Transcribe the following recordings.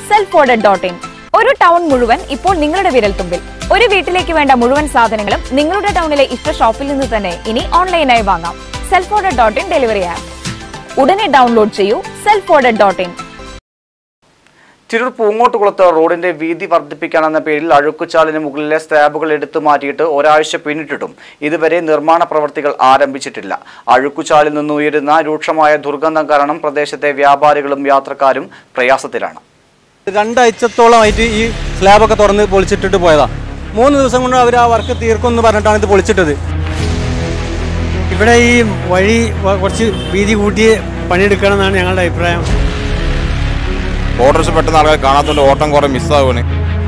self-ordered.in. ഒരു town മുഴുവൻ ഇപ്പോൾ നിങ്ങളുടെ വിരൽത്തുമ്പിൽ. ഒരു വീട്ടിലേക്ക് വേണ്ട മുഴുവൻ സാധനങ്ങളും നിങ്ങളുടെ ടൗണിലെ ഇഷ്ട ഷോപ്പിൽ നിന്ന് തന്നെ ഇനി ഓൺലൈനായി വാങ്ങാം. self-ordered.in ഡെലിവറി ആപ്പ് ഉടനെ ഡൗൺലോഡ് ചെയ്യൂ. self-ordered.in. തിരൂർ പൂങ്ങോട്ടുകുളത്ത് റോഡിന്റെ വീതി വർദ്ധിപ്പിക്കാനെന്ന പേരിൽ അഴുക്കുചാലിന് മുകളിലെ സ്ലാബുകൾ എടുത്തു മാറ്റിയിട്ട് ഒരാഴ്ച പിന്നിട്ടിട്ടും ഇതുവരെ നിർമ്മാണ പ്രവൃത്തികൾ ആരംഭിച്ചിട്ടില്ല. അഴുക്കുചാലിൽ നിന്ന് ഉയരുന്ന രൂക്ഷമായ ദുർഗന്ധം കാരണം പ്രദേശത്തെ വ്യാപാരികളും യാത്രക്കാരും പ്രയാസത്തിലാണ്. 2 ആഴ്ചത്തോളമായിട്ട് ഈ സ്ലാബൊക്കെ തുറന്ന് പൊളിച്ചിട്ടിട്ട് പോയതാ. 3 ദിവസം കൊണ്ട് അവർ ആ വർക്ക് തീർക്കുമെന്ന് പറഞ്ഞിട്ടാണ് ഇത് പൊളിച്ചിട്ടത്. ഇവിടെ ഈ വഴി കുറച്ച് വീതി കൂട്ടി പണിയെടുക്കണം എന്നാണ് ഞങ്ങളുടെ അഭിപ്രായം. ഓട്ടോറിക്ഷ പെട്ടെന്ന് ആൾക്കാർ കാണാത്തതുകൊണ്ട് ഓട്ടം കുറേ മിസ്സാവുകയാണ്.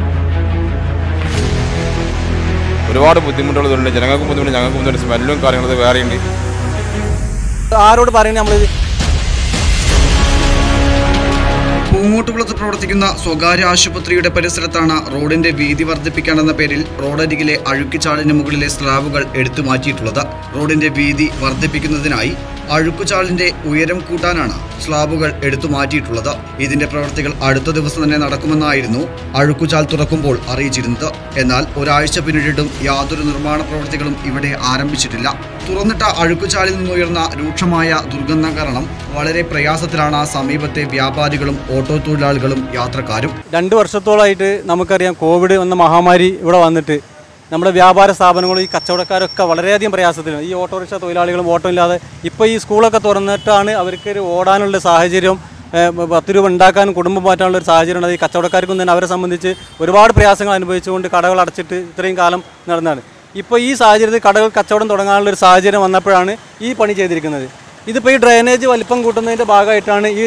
ഒരുപാട് ബുദ്ധിമുട്ടുകളുണ്ട്. ജനങ്ങൾക്കും ബുദ്ധിമുട്ട്, ഞങ്ങൾക്കും ബുദ്ധിമുട്ട്. സ്മെല്ലും കാര്യങ്ങളൊക്കെ വേറെയുണ്ട്. ആരോട് പറയുന്നത് നമ്മളിത് പൂങ്ങോട്ടുകുളത്ത് പ്രവർത്തിക്കുന്ന സ്വകാര്യ ആശുപത്രിയുടെ പരിസരത്താണ് റോഡിന്റെ വീതി വർദ്ധിപ്പിക്കാനെന്ന പേരിൽ റോഡരികിലെ അഴുക്കുചാലിന് മുകളിലെ സ്ലാബുകൾ എടുത്തു മാറ്റിയിട്ടുള്ളത്. റോഡിന്റെ വീതി വർദ്ധിപ്പിക്കുന്നതിനായി അഴുക്കുചാലിന്റെ ഉയരം കൂട്ടാനാണ് സ്ലാബുകൾ എടുത്തു മാറ്റിയിട്ടുള്ളത്. ഇതിന്റെ പ്രവൃത്തികൾ അടുത്ത ദിവസം തന്നെ നടക്കുമെന്നായിരുന്നു അഴുക്കുചാൽ തുറക്കുമ്പോൾ അറിയിച്ചിരുന്നത്. എന്നാൽ ഒരാഴ്ച പിന്നിട്ടിട്ടും യാതൊരു നിർമ്മാണ പ്രവൃത്തികളും ഇവിടെ ആരംഭിച്ചിട്ടില്ല. തുറന്നിട്ട അഴുക്കുചാലിൽ നിന്നുയർന്ന രൂക്ഷമായ ദുർഗന്ധം കാരണം വളരെ പ്രയാസത്തിലാണ് സമീപത്തെ വ്യാപാരികളും ഓട്ടോ തൊഴിലാളികളും യാത്രക്കാരും. 2 വർഷത്തോളമായിട്ട് നമുക്കറിയാം, കോവിഡ് എന്ന മഹാമാരി ഇവിടെ വന്നിട്ട് നമ്മുടെ വ്യാപാര സ്ഥാപനങ്ങളും ഈ കച്ചവടക്കാരൊക്കെ വളരെയധികം പ്രയാസത്തിലാണ്. ഈ ഓട്ടോറിക്ഷ തൊഴിലാളികളും ഓട്ടോ ഇല്ലാതെ ഇപ്പോൾ ഈ സ്കൂളൊക്കെ തുറന്നിട്ടാണ് അവർക്ക് ഓടാനുള്ള സാഹചര്യം, 10 രൂപ ഉണ്ടാക്കാനും കുടുംബം മാറ്റാനുള്ള ഒരു സാഹചര്യം ഉണ്ട്. ഈ കച്ചവടക്കാർക്കും തന്നെ അവരെ സംബന്ധിച്ച് ഒരുപാട് പ്രയാസങ്ങൾ അനുഭവിച്ചുകൊണ്ട് കടകൾ അടച്ചിട്ട് ഇത്രയും കാലം നടന്നതാണ്. ഇപ്പോൾ ഈ സാഹചര്യത്തിൽ കടകൾ കച്ചവടം തുടങ്ങാനുള്ള ഒരു സാഹചര്യം വന്നപ്പോഴാണ് ഈ പണി ചെയ്തിരിക്കുന്നത്. ഇതിപ്പോൾ ഈ ഡ്രെയിനേജ് വലിപ്പം കൂട്ടുന്നതിൻ്റെ ഭാഗമായിട്ടാണ് ഈ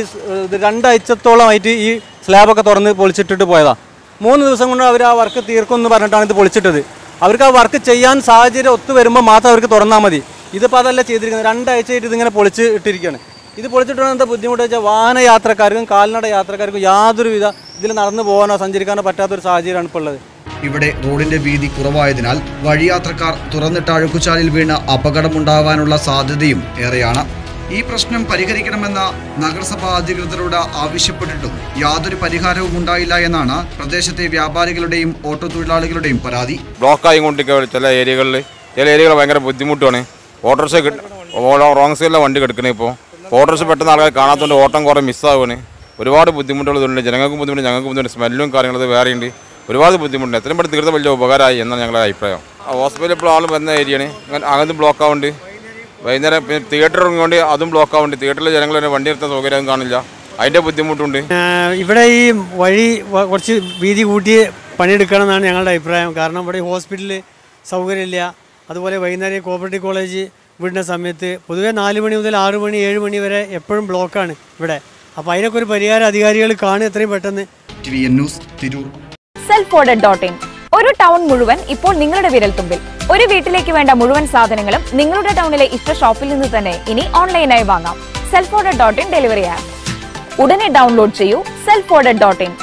2 ആഴ്ചത്തോളമായിട്ട് ഈ സ്ലാബൊക്കെ തുറന്ന് പൊളിച്ചിട്ടിട്ട് പോയതാണ്. 3 ദിവസം കൊണ്ട് അവർ ആ വർക്ക് തീർക്കുമെന്ന് പറഞ്ഞിട്ടാണ് ഇത് പൊളിച്ചിട്ടത്. അവർക്ക് ആ വർക്ക് ചെയ്യാൻ സാഹചര്യം ഒത്തു വരുമ്പോൾ മാത്രം അവർക്ക് തുറന്നാൽ മതി. ഇതിപ്പോൾ അതല്ല ചെയ്തിരിക്കുന്നത്. 2 ആഴ്ചയായിട്ട് ഇതിങ്ങനെ പൊളിച്ച് ഇട്ടിരിക്കുകയാണ്. ഇത് പൊളിച്ചിട്ടാണ് എന്താ ബുദ്ധിമുട്ട് വെച്ചാൽ വാഹന യാത്രക്കാർക്കും കാൽനട യാത്രക്കാർക്കും യാതൊരുവിധ ഇതിൽ നടന്നു പോകാനോ സഞ്ചരിക്കാനോ പറ്റാത്തൊരു സാഹചര്യമാണ് ഇപ്പോൾ ഉള്ളത്. ഇവിടെ റോഡിന്റെ വീതി കുറവായതിനാൽ വഴിയാത്രക്കാർ തുറന്നിട്ട അഴുക്കുചാലിൽ വീണ് അപകടമുണ്ടാകാനുള്ള സാധ്യതയും ഏറെയാണ്. ഈ പ്രശ്നം പരിഹരിക്കണമെന്ന നഗരസഭാ അധികൃതരോട് ആവശ്യപ്പെട്ടിട്ടും യാതൊരു പരിഹാരവും ഉണ്ടായില്ല എന്നാണ് പ്രദേശത്തെ വ്യാപാരികളുടെയും ഓട്ടോ തൊഴിലാളികളുടെയും പരാതി. ബ്ലോക്കായി കൊണ്ടിരിക്കുക ചില ഏരിയകൾ ഭയങ്കര ബുദ്ധിമുട്ടാണ്. ഓട്ടോറിക്ഷ റോങ് സൈഡിലെ വണ്ടി കിടക്കണേ. ഇപ്പോൾ ഓട്ടോറിക്ഷ പെട്ടെന്ന് ആൾക്കാർ കാണാത്തതുകൊണ്ട് ഓട്ടം കുറേ മിസ്സാവുകയാണ്. ഒരുപാട് ബുദ്ധിമുട്ടുകളുണ്ട്. ജനങ്ങൾക്കും ബുദ്ധിമുട്ട്, ഞങ്ങൾക്കും ബുദ്ധിമുട്ട്. സ്മെല്ലും കാര്യങ്ങളൊക്കെ വേറെയുണ്ട്. ഒരുപാട് ബുദ്ധിമുട്ടുണ്ട്. എത്രയും പെട്ടെന്ന് തീർത്ത വലിയ ഉപകാരമായി എന്നാണ് ഞങ്ങളുടെ അഭിപ്രായം. ഹോസ്പിറ്റലിൽ ഇപ്പോൾ ആൾ വരുന്ന ഏരിയയാണ്. അങ്ങനത്തെ ബ്ലോക്ക് ആവുന്നുണ്ട്. വൈകുന്നേരം പിന്നെ തിയേറ്റർ ഇറങ്ങിക്കൊണ്ട് അതും ബ്ലോക്ക് ആവുന്നുണ്ട്. തിയേറ്ററിലെ ജനങ്ങൾ തന്നെ വണ്ടി നിർത്താൻ സൗകര്യം കാണില്ല. അതിൻ്റെ ബുദ്ധിമുട്ടുണ്ട്. ഇവിടെ ഈ വഴി കുറച്ച് വീതി കൂട്ടി പണിയെടുക്കണം എന്നാണ് ഞങ്ങളുടെ അഭിപ്രായം. കാരണം ഇവിടെ ഹോസ്പിറ്റലിൽ സൗകര്യമില്ല. അതുപോലെ വൈകുന്നേരം കോപ്പറേറ്റീവ് കോളേജ് വിടുന്ന സമയത്ത് പൊതുവെ 4 മണി മുതൽ 6 മണി 7 മണി വരെ എപ്പോഴും ബ്ലോക്കാണ് ഇവിടെ. അപ്പോൾ അതിനൊക്കെ ഒരു പരിഹാരം അധികാരികൾ കാണും എത്രയും പെട്ടെന്ന്. self-ordered.in. ഒരു ടൗൺ മുഴുവൻ ഇപ്പോൾ നിങ്ങളുടെ വിരൽത്തുമ്പിൽ. ഒരു വീട്ടിലേക്ക് വേണ്ട മുഴുവൻ സാധനങ്ങളും നിങ്ങളുടെ ടൗണിലെ ഇഷ്ട ഷോപ്പിൽ നിന്ന് തന്നെ ഇനി ഓൺലൈനായി വാങ്ങാം. self-ordered.in ഡെലിവറി ആപ്പ് ഉടനെ ഡൗൺലോഡ് ചെയ്യൂ. self-ordered.in.